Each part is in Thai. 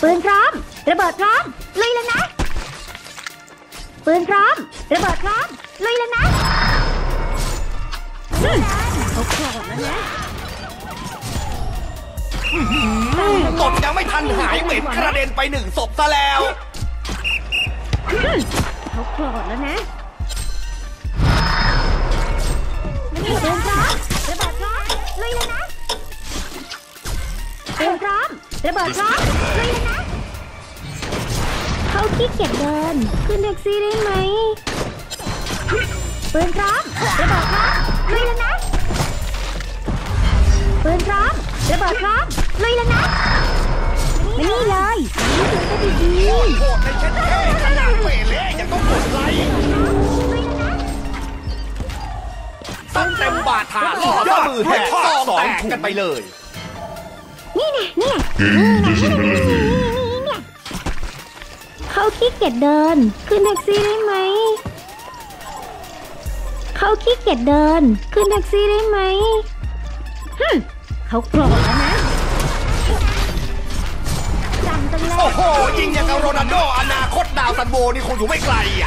ปืนพร้อมระเบิดพร้อมลุยแล้วนะปืนพร้อมระเบิดพร้อมลุยแล้วนะเขาโกรธแล้วนะกดยังไม่ทันหายเหม็นกระเด็นไป1 ศพซะแล้วเขาโกรธแล้วนะปืนพร้อมระเบิดพร้อมลุยแล้วนะปืนพร้อมระเบิดพร้อมลุยแล้วนะเขาขี้เกียจเดินขึ้นแท็กซี่ได้ไหมปืนพร้อมระเบิดพร้อมลุยแล้วนะปืนพร้อมระเบิดพร้อมลุยแล้วนะไม่นี่เลยนี่คือก็ดีๆโอ้โหในเช่นแค่ขนาดเวเล่ยังต้องกดไลค์ตั้งเต็มบาทาล่อด้วยมือแหกซองแตกกันไปเลยนี่ไงนี่เขาขี้เกียจเดินขึ้นแท็กซี่ได้ไหมเขาขี้เกียจเดินขึ้นแท็กซี่ได้ไหมเขาโกรธแล้วนะจำจังเลยโอ้โหยิงอย่างกับโรนัลโดอนาคตดาวซันโบนี่คงอยู่ไม่ไกลอ่ะ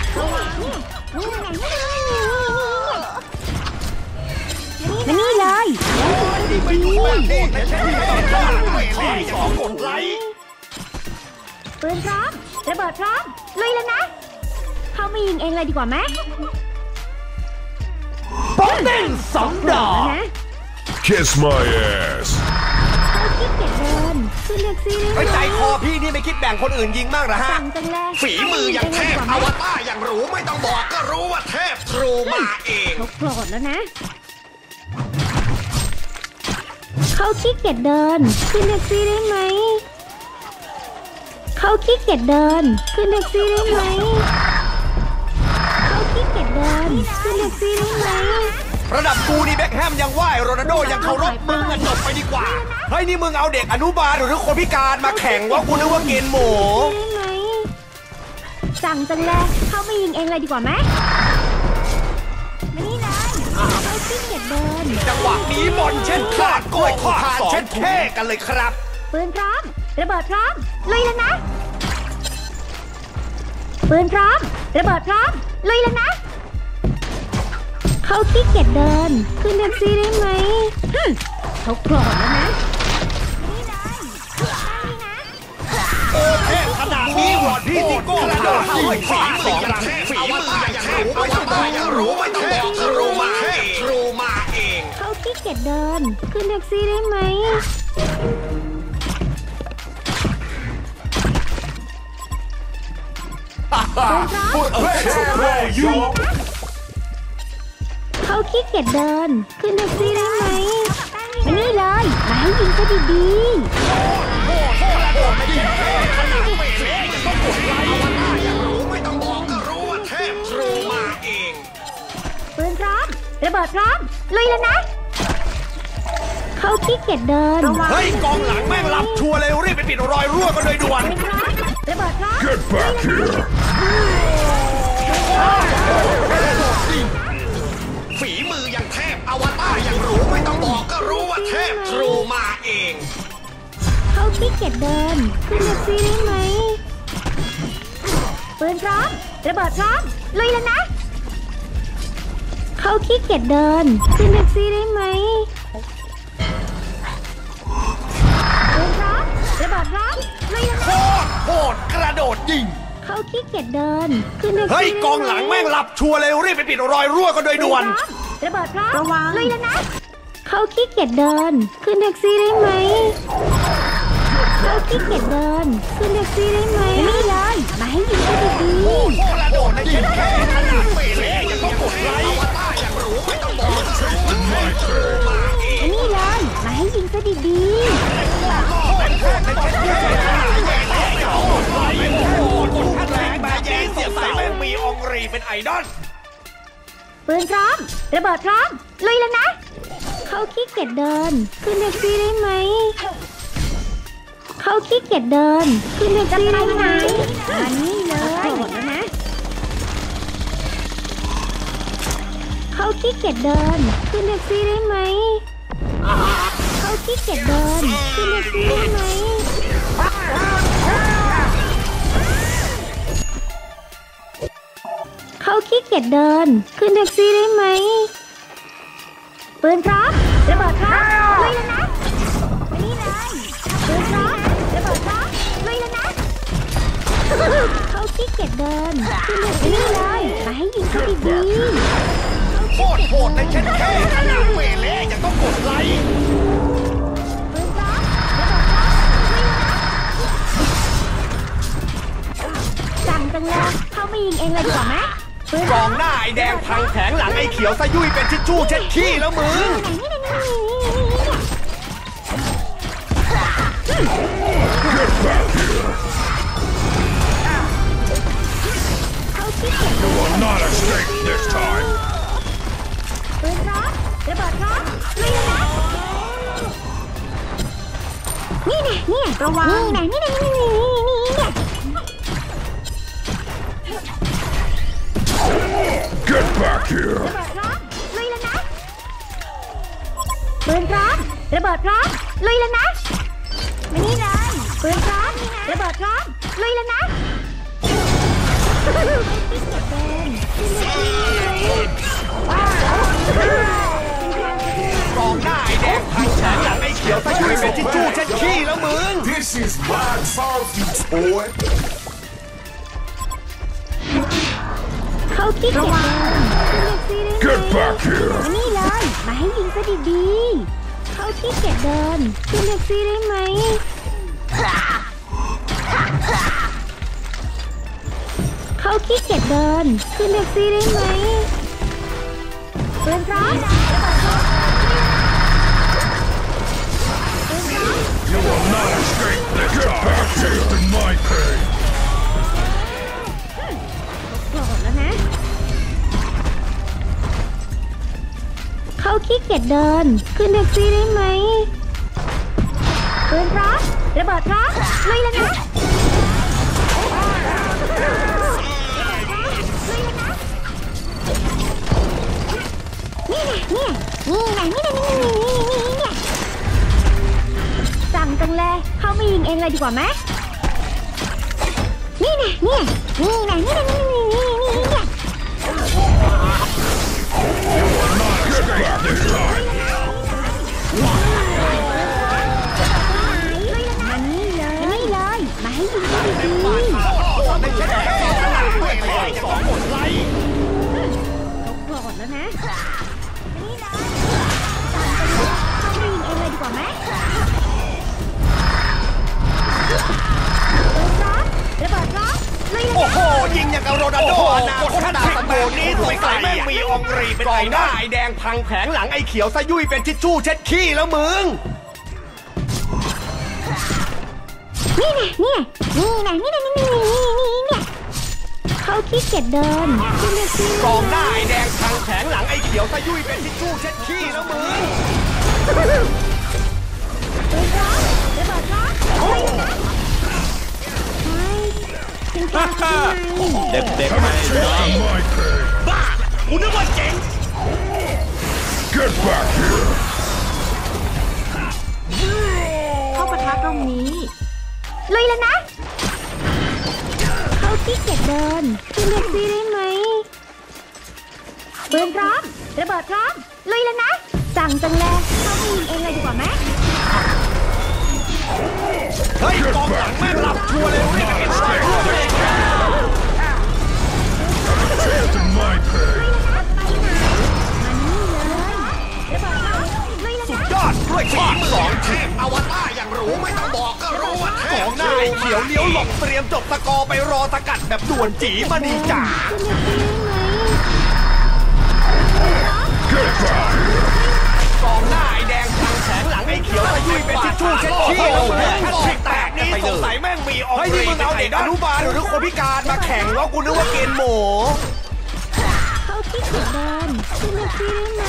มานี่เลยไม่ดูแม่โคตรในเช่นนี้เวเล่ยังต้องกดไลค์ปืนพร้อมระเบิดพร้อมลุยแล้วนะเขาไม่ยิงเองเลยดีกว่าไหมป๊อปเด้ง2 ดอก Kiss my ass เขาคิดเก็บเดินขึ้นแท็กซี่ได้ไหมใจคอพี่นี่ไม่คิดแบ่งคนอื่นยิงบ้างเหรอฮะฝีมืออย่างเทพอวตารอย่างรู้ไม่ต้องบอกก็รู้ว่าเทพทรูมาเองเขาโกรธแล้วนะเขาขี้เกียจเดินขึ้นแท็กซี่ได้ไหมเขาขี้เกียจเดินขึ้นแท็กซี่ได้ไหมเขาขี้เกียจเดินขึ้นแท็กซี่ได้ไหมระดับกูนี่เบ็คแฮมยังไหวโรนัลโดยังเคารพมึงอะจบไปดีกว่าเฮ้ยนี่มึงเอาเด็กอนุบาลหรือคนพิการมาแข่งว่ากูนึกว่าเกณฑ์หมูสั่งจังเลยเขาไม่ยิงเองเลยดีกว่าไหมนี่เลยเขาขี้เกียจเดินจังหวะนี้บอลเช่นขาดกล้วยขาดเช่นเท่กันเลยครับปืนพร้อมระเบิดพร้อมลุยแล้วนะปืนพร้อมระเบิดพร้อมลุยแล้วนะเขาขี้เกียจเดินขึ้นแท็กซี่ได้ไหมเขาโกรธแล้วนะโอเคขนาดนี้วอดพี่ติโก้กระโดดเข้าให้ฝีมืออย่างฝีมืออย่างเทพอวตารอย่างรู้ไม่ต้องบอกทรูมาเองทรูมาเองเขาขี้เกียจเดินขึ้นแท็กซี่ได้ไหมเขาขี้เกียจเดินขึ้นแท็กซี่ได้ไหมมานี่เลยมาให้ยิงซะดีปืนพร้อมระเบิดพร้อมลุยแล้วนะเขาขี้เกียจเดินเฮ้ยกองหลังแม่งรับชัวร์เลยรีบไปปิดรอยรั่วกันโดยด่วนระเบิดพร้อม Get back here ฝีมืออย่างเทพอวตารอย่างรู้ไม่ต้องบอกก็รู้ว่าเทพทรูมาเองเขาขี้เกียจเดินขึ้นแท็กซี่ได้ไหมปืนพร้อมระเบิดพร้อมลุยแล้วนะเขาขี้เกียจเดินขึ้นแท็กซี่ได้ไหมปืนพร้อมระเบิดพร้อมลุยแล้วนะโคตรกระโดดยิงเขาขี้เกียจเดินขึ้นแท็กซี่เฮ้ยกองหลังแม่งหลับชัวร์เลยรีบไปปิดรอยรั่วกันโดยด่วนระเบิดพร้อมระวังลุยแล้วนะเขาขี้เกียจเดินขึ้นแท็กซี่ได้ไหมเขาขี้เกียจเดินขึ้นแท็กซี่ได้ไหมนี่เลยมาให้ยิงซะดีๆกระโดดในเช่นแค่ขนาดเวเล่ยังต้องกดไลค์อวตารอย่างรู้ไม่ต้องบอกนี่เลยมาให้ยิงซะดีมีองรีเป็นไอดอลปืนพร้อมระเบิดพร้อมลุยแล้วนะเขาขี้เกียจเดินขึ้นแท็กซี่ได้ไหมเขาขี้เกียจเดินขึ้นแท็กซี่ได้ไหมมานี่เลยหมดแล้วนะเขาขี้เกียจเดินขึ้นแท็กซี่ได้ไหมเขาขี้เกียจเดินขึ้นแท็กซี่ได้ไหมเกียจเดินขึ้นแท็กซี่ได้ไหมปืนพร้อมระเบิดพร้อมลุยแล้วนะมานี่เลยปืนพร้อมระเบิดพร้อมลุยแล้วนะเขาขี้เกียจเดินขึ้นแท็กซี่เลยมาให้ยิงเขาดีๆโคตรโหดในเช่นแค่ขนาดเวเล่ยังต้องกดไลค์ปืนพร้อมระเบิดพร้อมลุยแล้วนะสั่งจังเลยเขาไม่ยิงเองเลยดีกว่าไหมปืนกองหน้าไอ้แดงพังแผงหลังไอ้เขียวซะยุ่ยเป็นทิชชู่เช็ดขี้แล้วมึง You will not escape this time. ปืนพร้อมระเบิดพร้อมลุยแล้วนะนี่ไงนี่ระวังนี่ไงนี่ไงนี่ไง Get back here. ระเบิดพร้อมลุยแล้วนะปืนพร้อมระเบิดพร้อมลุยแล้วนะมานี่เลยปืนพร้อมระเบิดพร้อมลุยแล้วนะกองหน้าไอ้แดงพังแผงหลังไอ้เขียวซะยุ่ยเป็นทิชชู่เช็ดขี้แล้วมึง This is my fault, you boy. เขาขี้เกียจเดิน Get back here. มานี่เลยมาให้ยิงซะดีๆเขาขี้เกียจเดินขึ้นแท็กซี่ได้ไหมเขาขี้เกียจเดินขึ้นแท็กซี่ได้ไหมปืนพร้อม You will not escape this time. Get back here to my pain. โกรธแล้วนะเขาขี้เกียจเดินขึ้นแท็กซี่ได้ไหมปืนพร้อมระเบิดพร้อมลุยแล้วนะนี่ไงสั่งจังเลยเขาไม่ยิงเองเลยดีกว่าไหมนี่ไง You will not escape this time. มานี่เลยมาให้ยิงได้ดีในเช่นแค่ขนาดเวเล่ยังต้องกดไลค์ๆโกรธแล้วนะมานี่เลยเขาไม่ยิงเองเลยดีกว่าไหมระเบิดพร้อมลุยเลยโอ้โหยิงอย่างกับโรนัลโดอนาคตดาสโกนี้สงสัยแม่งมีองรีเป็นกองหน้าไอ้แดงพังแผงหลังไอ้เขียวซะยุ่ยเป็นทิชชู่เช็ดขี้แล้วมึงนี่ไงเขาขี้เกียจเดินขึ้นแท็กซี่กองหน้าไอ้แดงพังแผงหลังไอ้เขียวซะยุ่ยเป็นทิชชู่เช็ดขี้แล้วมึงปืนพร้อมระเบิดพร้อมลุยเลยนะเป็นการทำไมเด็กๆไม่ Taste my pain. บ้ากูนึกว่าเจ๋ง Get back here. เข้าปะทะตรงนี้ลุยแล้วนะเขาขี้เกียจเดินขึ้นแท็กซี่ได้ไหมปืนพร้อมระเบิดพร้อมลุยแล้วนะสั่งจังเลยเขาไม่ยิงเองเลยดีกว่าไหมเฮ้ยกองหลังแม่งหลับชัวร์เลยไม่เห็นเลย Taste my pain. ยอดด้วยทีมสองทีมอวตารอย่างรู้ไม่ต้องบอกก็รู้ว่าแท้กองหน้าไอ้เขียวเลี้ยวหลบเตรียมจบสกอร์ไปรอสกัดแบบด่วนจีมาดีจ่า Get back here. กองหน้าไอ้แดงพังแผงหลังไอ้เขียวซะยุ่ยเป็นทิชชู่เช็ดขี้แล้วแม่งแทริกแตกนี้สงสัยแม่งมีองรีเป็นเอาเด็กอนุบาลหรือคนพิการมาแข่งแล้วกูนึกว่าเกณฑ์หมูเขาขี้เกียจเดินขึ้นแท็กซี่ได้ไหม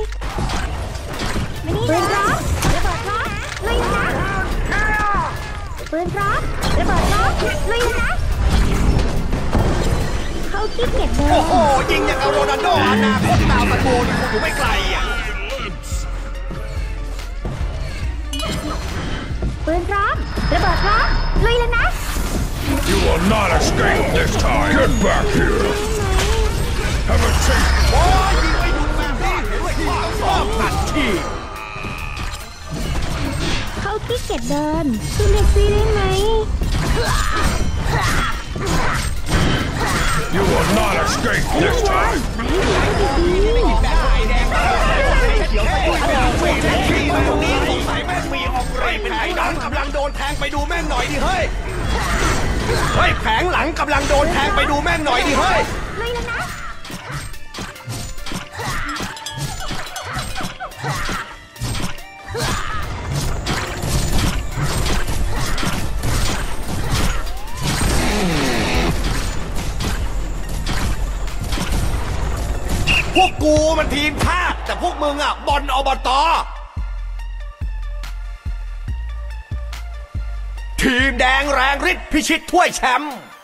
ปืนพร้อมระเบิดพร้อมลุยแล้วนะปืนพร้อมระเบิดพร้อมลุยแล้วนะเขาขี้เกียจเดินโอ้โหยิงอย่างกับโรนัลโดอนาคตดาวตะโกนอยู่ไม่ไกลอ่ะปืนพร้อมระเบิดพร้อมลุยแล้วนะ You will not escape this time. Get back here. Have a taste. โอ้ยยิงไม่หยุดแบบนี้เห็นไหมว่าชอบตัดทีเขาขี้เกียจเดินขึ้นแท็กซี่ได้ไหม You will not escape this time. มาให้ดีดีพี่ตรงนี้สงสัยแม่มีออกเรย์เป็นไอ้หลังกำลังโดนแทงไปดูแม่งหน่อยดิเฮ้ยเฮ้ยแผงหลังกำลังโดนแทงไปดูแม่งหน่อยดิเฮ้ยเลยแล้วนะพวกกูมันทีมชาติแต่พวกมึงอ่ะบอลอบต.ทีมแดงแรงฤทธิ์พิชิตถ้วยแชมป์